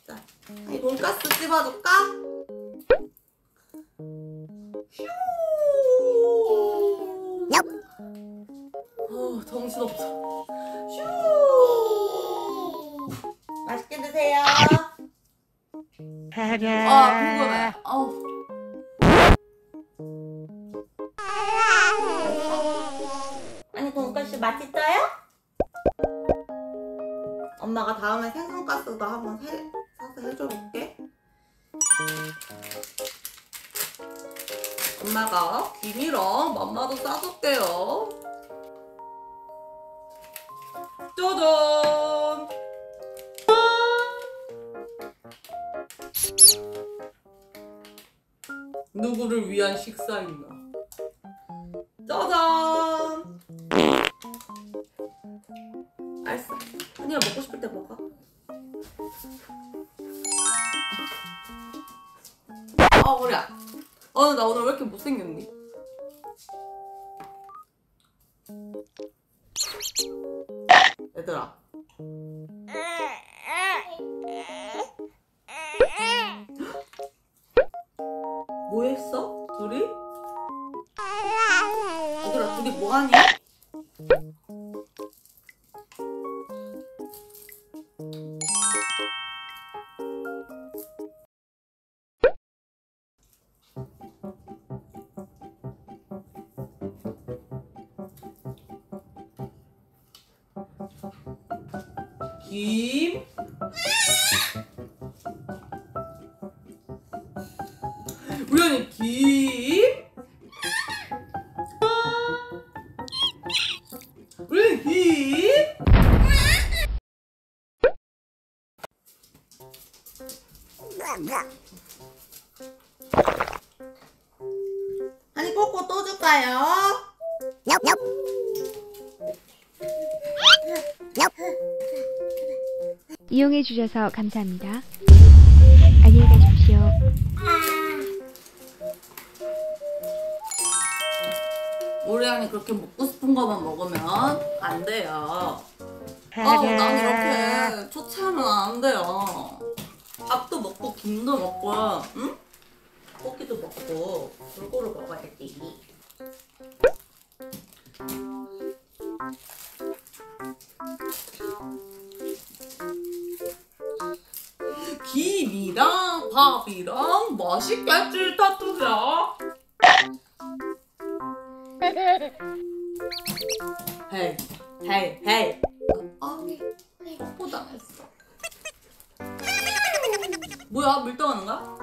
자, 이 돈가스 찝어줄까? 휴. 정신없어. 휴. 맛있게 드세요. 궁금해. 아니, 돈가스 맛있어요? 엄마가 다음에 생선가스도 한번 사서 해줘볼게. 엄마가 김이랑 맘마도 싸줄게요. 짜잔! 누구를 위한 식사인가? 짜잔! 알았어. 아니야, 먹고 싶을 때 먹어. 머리야. 나 오늘 왜 이렇게 못생겼니? 얘들아. 뭐 했어? 둘이? 얘들아, 둘이 뭐 하니? 김. 우연히 김. 우연히 김. 아니, 코코 또 줄까요? 이용해 주셔서 감사합니다. 안녕히 가십시오. 우리 안에 그렇게 먹고 싶은 것만 먹으면 안 돼요. 난 이렇게 초췌하면 안 돼요. 밥도 먹고 김도 먹고, 응? 고기도 먹고 골고루 먹어야지. 김이랑 밥이랑 맛있겠지, 타투야? 헤이. 뽀뽀당했어. 뭐야, 밀당하는 거야?